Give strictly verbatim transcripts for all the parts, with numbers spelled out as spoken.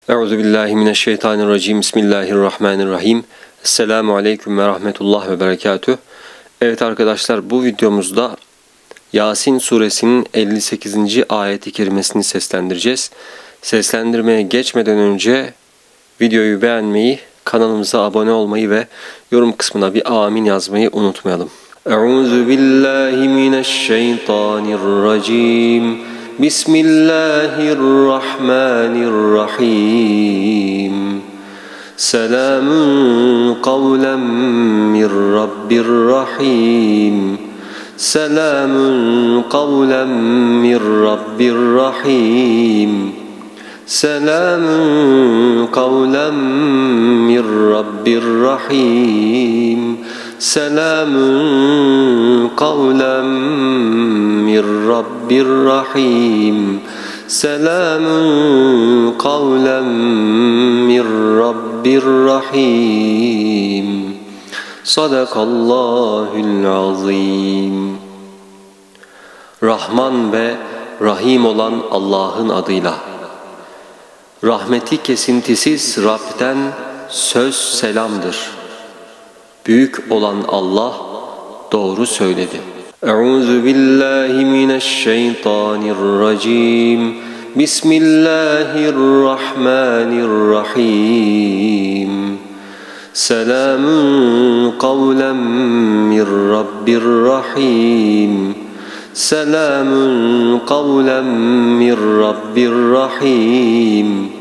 Euzubillahimineşşeytanirracim. Bismillahirrahmanirrahim. Esselamu aleyküm ve rahmetullah ve berekatüh. Evet arkadaşlar, bu videomuzda Yasin suresinin elli sekizinci ayeti kerimesini seslendireceğiz. Seslendirmeye geçmeden önce videoyu beğenmeyi, kanalımıza abone olmayı ve yorum kısmına bir amin yazmayı unutmayalım. Euzubillahimineşşeytanirracim. Bismillahirrahmanirrahim. Selamun kavlen min Rabbir Rahim. Selamun kavlen min Rabbir Rahim. Selamun kavlen min Rabbir Rahim. Selamun kavlen min Rabbir Rahim. Selamun kavlen min Rabbir Rahim. Sadakallahul azim. Rahman ve Rahim olan Allah'ın adıyla. Rahmeti kesintisiz Rab'den söz selamdır. Büyük olan Allah doğru söyledi. Euzubillahimineşşeytanirracim. Bismillahirrahmanirrahim. Selamun kavlen min Rabbir Rahim. Selamun kavlen min Rabbir Rahim.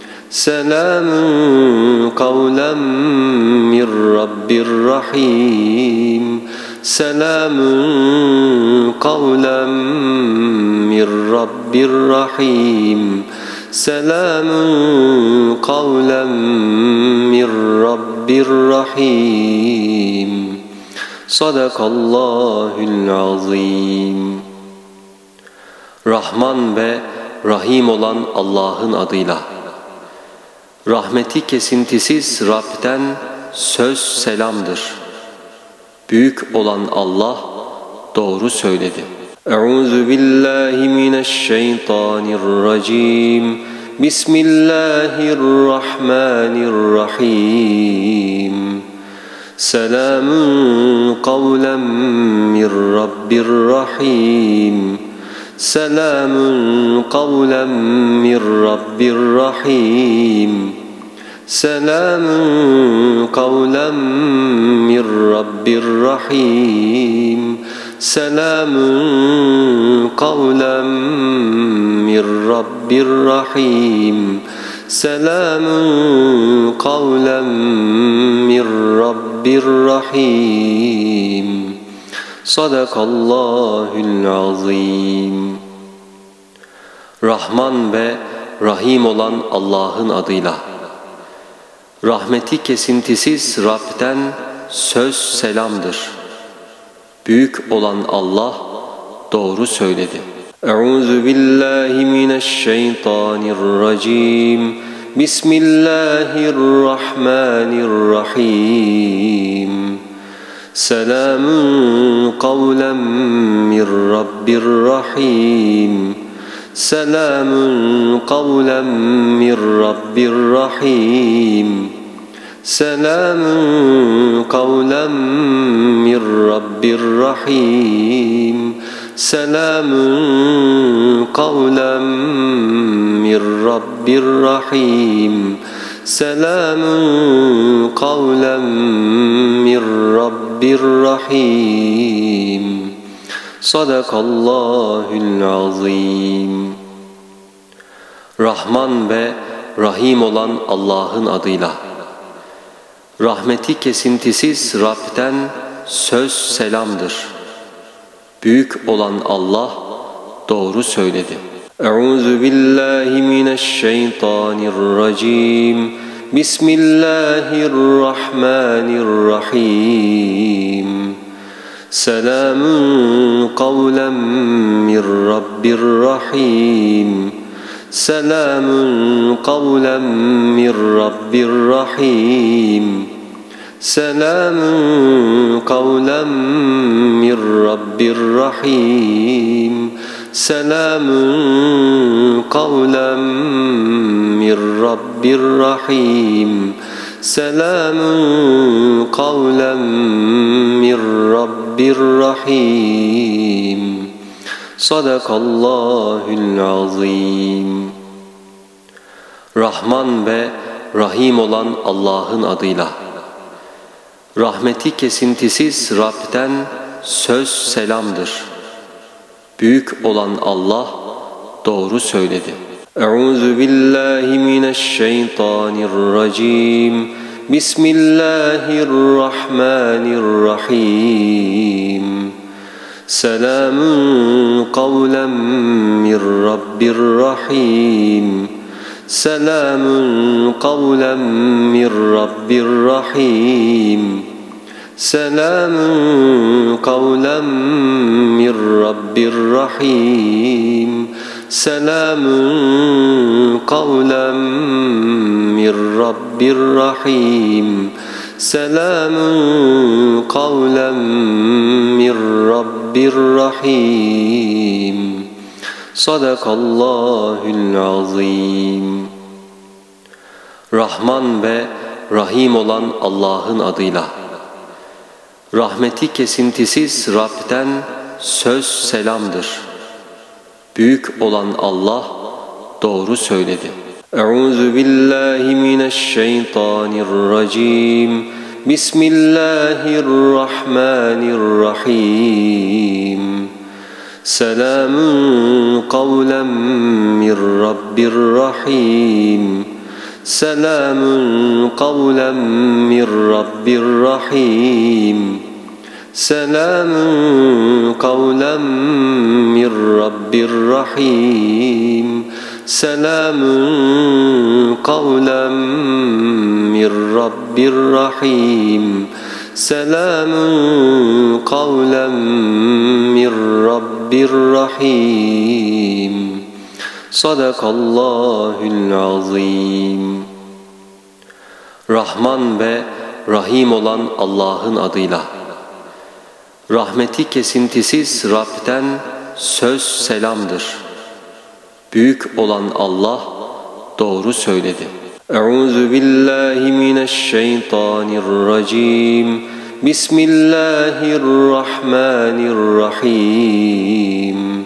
Selamun kavlen min Rabbir Rahim. Selamun kavlen min Rabbir Rahim. Selamun kavlen min Rabbir Rahim. Sadakallahul azim. Rahman ve Rahim olan Allah'ın adıyla. Rahmeti kesintisiz Rab'den söz selamdır. Büyük olan Allah doğru söyledi. Euzubillahimineşşeytanirracim. Bismillahirrahmanirrahim. Selamun kavlen min Rabbir Rahim. Selamun kavlen min Rabbir Rahim. Selamun kavlen min Rabbir Rahim. Selamun kavlen min Rabbir Rahim. Selamun kavlen min Rabbir Rahim. Sadakallahul azim. Rahman ve Rahim olan Allah'ın adıyla. Rahmeti kesintisiz Rab'den söz selamdır. Büyük olan Allah doğru söyledi. Euzubillahimineşşeytanirracim. Bismillahirrahmanirrahim. Selamun kavlen min Rabbir Rahim. Selamun kavlen min Rabbir Rahim. Selamun kavlen min Rabbir Rahim. Selamun kavlen min Rabbir Rahim. Selamun kavlen min Rabbir Rahim. Sadakallahul azim. Rahman ve Rahim olan Allah'ın adıyla. Rahmeti kesintisiz Rab'den söz selamdır. Büyük olan Allah doğru söyledi. Euzubillahimineşşeytanirracim. Bismillahirrahmanirrahim. Selamun kavlen min Rabbir Rahim. Selamun kavlen min Rabbir Rahim. Selamun kavlen min Rabbir Rahim. سلام قولا من رب رحيم سلام قولا من رب رحيم صدق الله العظيم. Rahman ve Rahim olan Allah'ın adıyla. Rahmeti kesintisiz Rab'den söz selamdır. Büyük olan Allah doğru söyledi. Euzu billahi mineşşeytanirracim. Bismillahirrahmanirrahim. Selamun kavlen min Rabbir Rahim. Selamun kavlen min Rabbir Rahim. Selamun kavlen min Rabbir Rahim. Selamun kavlen min Rabbir Rahim. Selamun kavlen min Rabbir Rahim. Sadakallahul azim. Rahman ve Rahim olan Allah'ın adıyla. Rahmeti kesintisiz Rab'den söz selamdır. Büyük olan Allah doğru söyledi. Euzu billahi mineşşeytanirracim. Bismillahirrahmanirrahim. Selamun kavlen min Rabbir Rahim. Selamun kavlen min Rabbir Rahim. Selamun kavlen min Rabbir Rahim. Selamun kavlen min Rabbir Rahim. Selamun kavlen min Rabbir Rahim. Sadakallahul azim. Rahman ve Rahim olan Allah'ın adıyla. Rahmeti kesintisiz Rab'den söz selamdır. Büyük olan Allah doğru söyledi. Euzu billahi mineşşeytanirracim. Bismillahirrahmanirrahim.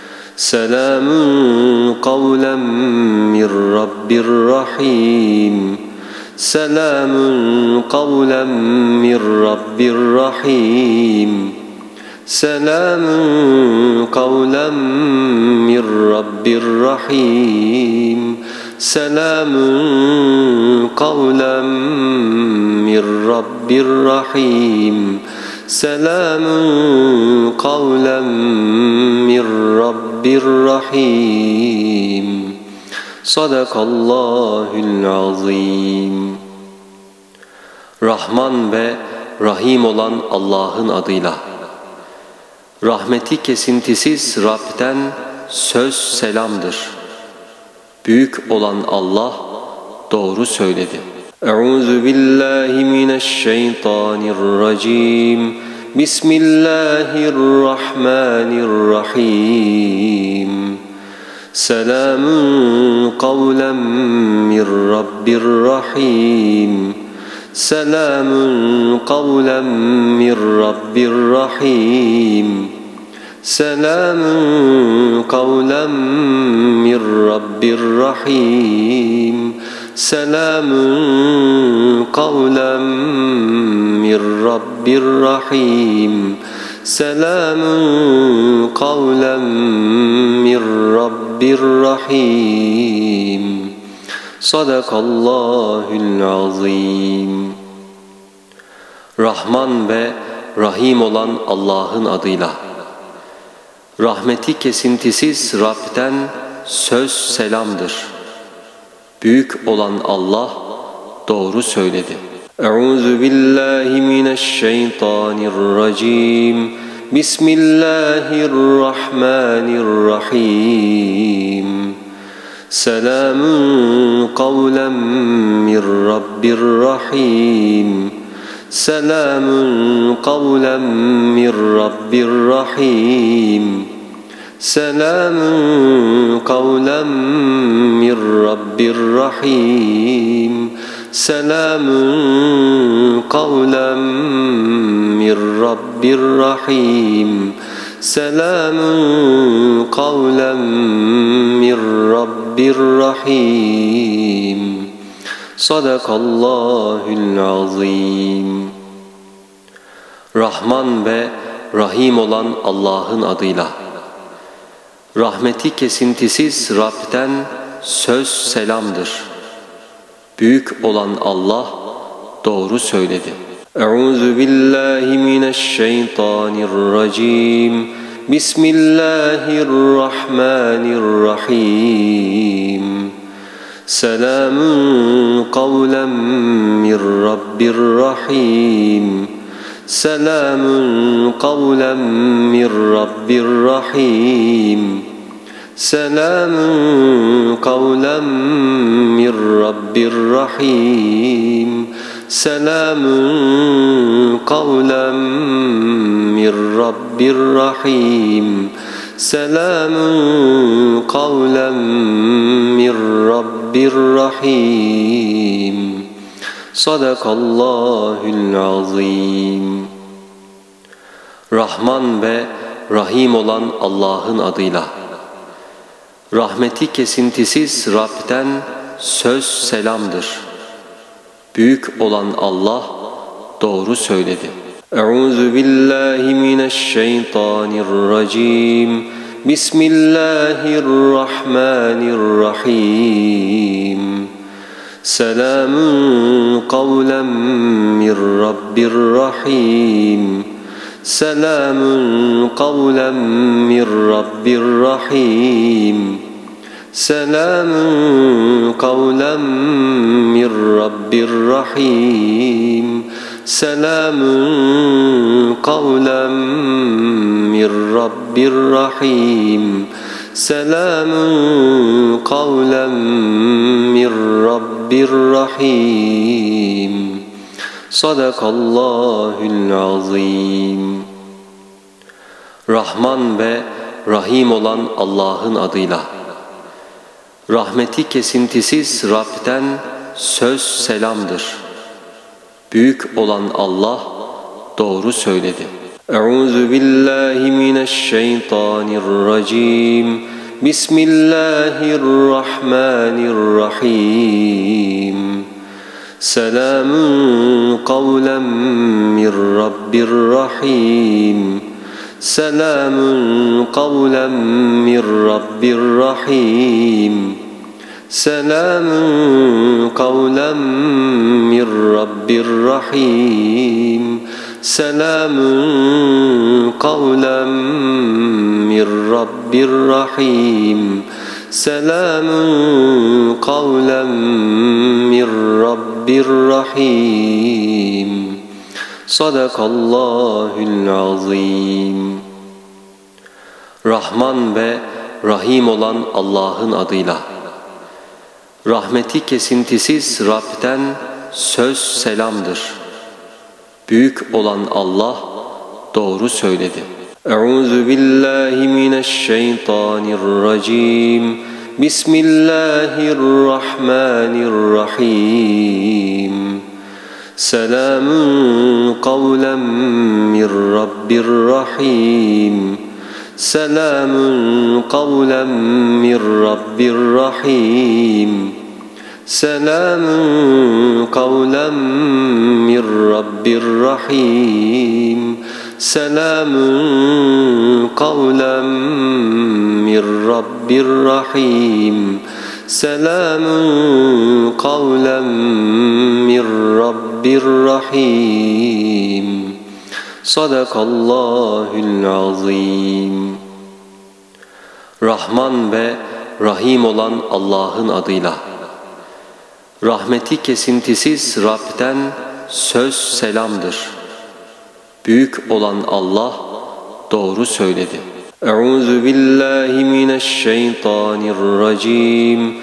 Selamun kavlen min Rabbir Rahim. Selamun kavlen min Rabbir Rahim. Selamun kavlen min Rabbir Rahim. Selamun kavlen min Rabbir Rahim. Selamun kavlen min Rabbir Rahim. Sadakallahul azim. Rahman ve Rahim olan Allah'ın adıyla. Rahmeti kesintisiz Rab'den söz selamdır. Büyük olan Allah doğru söyledi. Euzu billahi mineşşeytanirracim. Bismillahirrahmanirrahim. Selamun kavlen min Rabbir Rahim. Selamun kavlen min Rabbir Rahim. Selamun kavlen min Rabbir Rahim. Selamun kavlen min Rabbir Rahim. Selamun kavlen min Rabbir Rahim. Sadakallahul azim. Rahman ve Rahim olan Allah'ın adıyla. Rahmeti kesintisiz Rab'den söz selamdır. Büyük olan Allah doğru söyledi. Euzu billahi mineşşeytanirracim. Bismillahirrahmanirrahim. Selamun kavlen min Rabbir Rahim. Selamun kavlen min Rabbir Rahim. سلام قولا من رب رحيم سلام قولا من رب رحيم سلام قولا من رب رحيم صدق الله العظيم. Rahman ve Rahim olan Allah'ın adıyla. Rahmeti kesintisiz Rab'den söz selamdır. Büyük olan Allah doğru söyledi. Euzu billahi mineşşeytanirracim. Bismillahirrahmanirrahim. Selamun kavlen min Rabbir Rahim. Selamun kavlen min Rabbir Rahim. Selamun kavlen min Rabbir Rahim. Selamun kavlen min Rabbir Rahim. Selamun kavlen min Rabbir Rahim. Sadakallahul azim. Rahman ve Rahim olan Allah'ın adıyla. Rahmeti kesintisiz Rab'den söz selamdır. Büyük olan Allah doğru söyledi. Euzu billahi mineşşeytanirracim. Bismillahirrahmanirrahim. Selamun kavlen min Rabbir Rahim. Selamun kavlen min Rabbir Rahim. Selamun kavlen min Rabbir Rahim. Selamun kavlen min Rabbir Rahim. Selamun kavlen min Rabbir Rahim. Sadakallahul azim. Rahman ve Rahim olan Allah'ın adıyla. Rahmeti kesintisiz Rab'den söz selamdır. Büyük olan Allah doğru söyledi. Euzu billahi mineşşeytanirracim. Bismillahirrahmanirrahim. Selamun kavlen min Rabbir Rahim. Selamun kavlen min Rabbir Rahim. Selamun kavlen min Rabbir Rahim. Selamun kavlen min Rabbir Rahim. Selamun kavlen min Rabbir Rahim. Sadakallahul azim. Rahman ve Rahim olan Allah'ın adıyla. Rahmeti kesintisiz Rab'den söz selamdır. Büyük olan Allah doğru söyledi. Euzu billahi mineşşeytanirracim. Bismillahirrahmanirrahim. Selamun kavlen min Rabbir Rahim. Selamun kavlen min Rabbir Rahim. Selamun kavlen min Rabbir Rahim. Selamun kavlen min Rabbir Rahim. Selamun kavlen min Rabbir Rahim. Sadakallahul azim. Rahman ve Rahim olan Allah'ın adıyla. Rahmeti kesintisiz Rab'den söz selamdır. Büyük olan Allah doğru söyledi. Euzu billahi mineşşeytanirracim.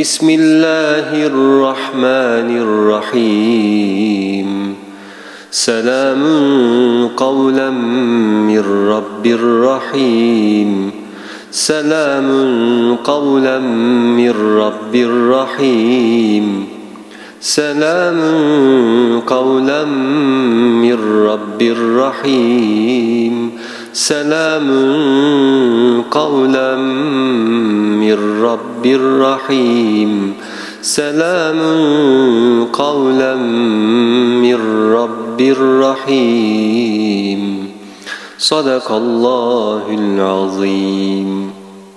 Bismillahirrahmanirrahim. Selamun kavlen min Rabbir Rahim. سلام قولا من رب رحيم سلام قولا من رب رحيم سلام قولا من رب رحيم سلام قولا من رب رحيم Sadakallahul azim.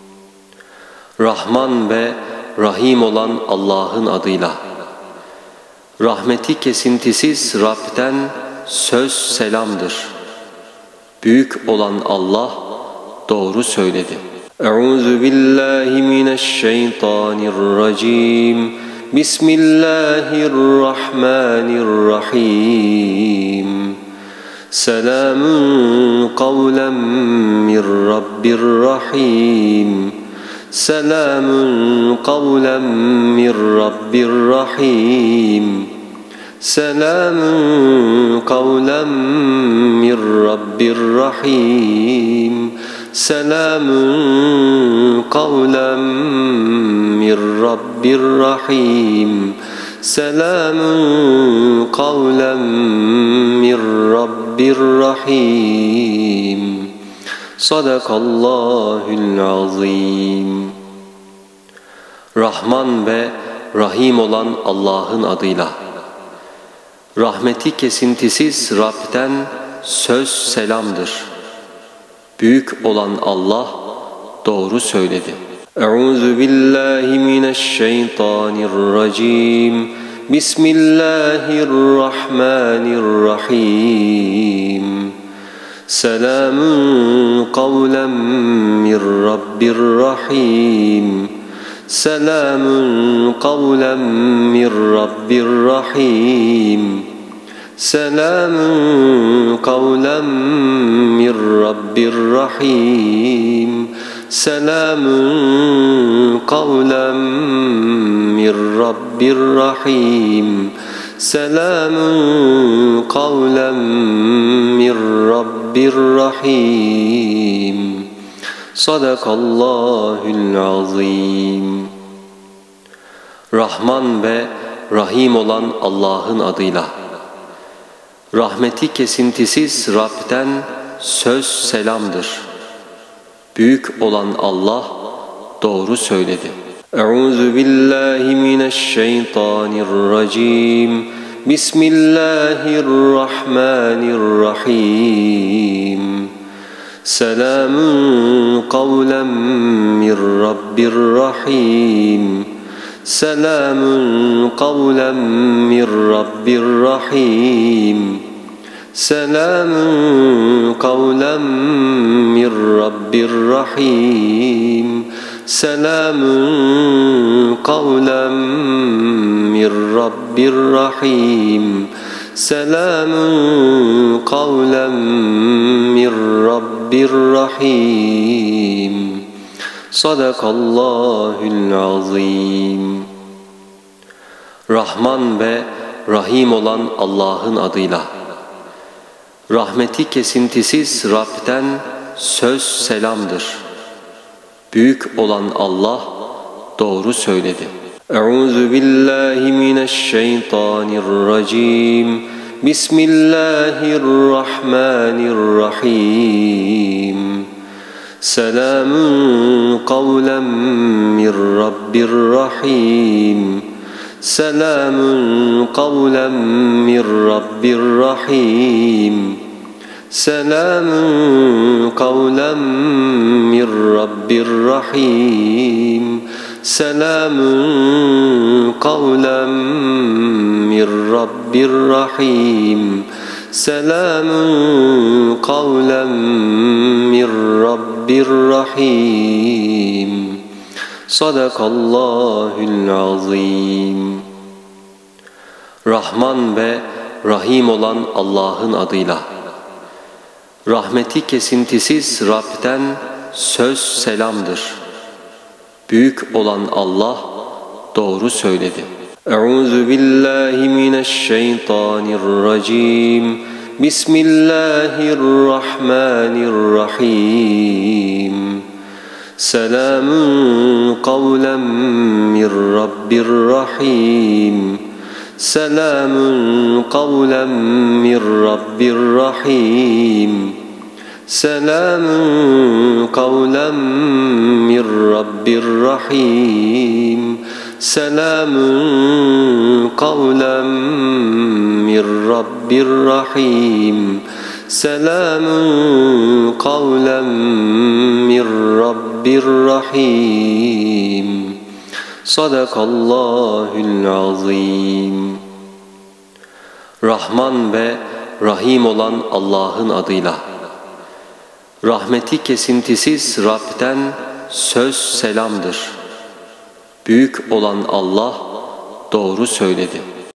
Rahman ve Rahim olan Allah'ın adıyla. Rahmeti kesintisiz Rab'den söz selamdır. Büyük olan Allah doğru söyledi. Euzu billahi mineşşeytanirracim. Bismillahirrahmanirrahim. Selamun kavlen min Rabbir Rahim. Selamun kavlen min Rabbir Rahim. Selamun kavlen min Rabbir Rahim. Selamun kavlen min Rabbir Rahim. Selamun kavlen min Rabbir Rahim. Sadakallahul azim. Rahman ve Rahim olan Allah'ın adıyla. Rahmeti kesintisiz Rab'den söz selamdır. Büyük olan Allah doğru söyledi. Euzu billahi mineşşeytanirracim. Bismillahirrahmanirrahim. Selamun kavlen min Rabbir Rahim. Selamun kavlen min Rabbir Rahim. Selamun kavlen min Rabbir Rahim. Selamun kavlen min Rabbir Rahim. Selamun kavlen min Rabbir Rahim. Sadakallahul azim. Rahman ve Rahim olan Allah'ın adıyla. Rahmeti kesintisiz Rab'den söz selamdır. Büyük olan Allah doğru söyledi. Euzu billahi mineşşeytanirracim. Bismillahirrahmanirrahim. Selamun kavlen min Rabbir Rahim. Selamun kavlen min Rabbir Rahim. Selamun kavlen min Rabbir Rahim. Selamun kavlen min Rabbir Rahim. Selamun kavlen min Rabbir Rahim. Sadakallahul azim. Rahman ve Rahim olan Allah'ın adıyla. Rahmeti kesintisiz Rab'den söz selamdır. Büyük olan Allah doğru söyledi. Euzu billahi mineşşeytanirracim. Bismillahirrahmanirrahim. Selamun kavlen min Rabbir Rahim. Selamun kavlen min Rabbir Rahim. Selamun kavlen min Rabbir Rahim. Selamun kavlen min Rabbir Rahim. Selamun kavlen min Rabbir Rahim. Sadakallahul azim. Rahman ve Rahim olan Allah'ın adıyla. Rahmeti kesintisiz Rab'den söz selamdır. Büyük olan Allah doğru söyledi. Euzu billahi mineşşeytanirracim. Bismillahirrahmanirrahim. Selamun kavlen min Rabbir Rahim. Selamun kavlen min Rabbir Rahim. Selamun kavlen min Rabbir Rahim. Selamun kavlen min Rabbir Rahim. Selamun kavlen min Rabbir Rahim. Sadakallahul azim. Rahman ve Rahim olan Allah'ın adıyla. Rahmeti kesintisiz Rab'den söz selamdır. Büyük olan Allah doğru söyledi.